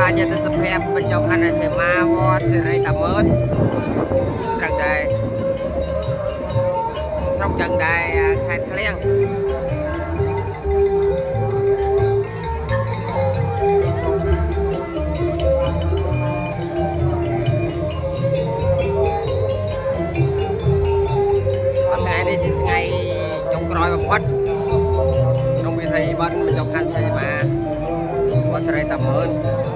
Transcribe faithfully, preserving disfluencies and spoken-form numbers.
ជាទិដ្ឋភាពបញ្ចុះខណ្ឌសីមាវត្តសេរីតាមើលត្រឹងដែរស្រុកចឹងដែរខេត្តឃ្លៀងថ្ងៃនេះជាថ្ងៃចុងក្រោយបំផុតក្នុងពិធីបុណ្យបញ្ចុះខណ្ឌសីមាវត្តសេរីតាមើល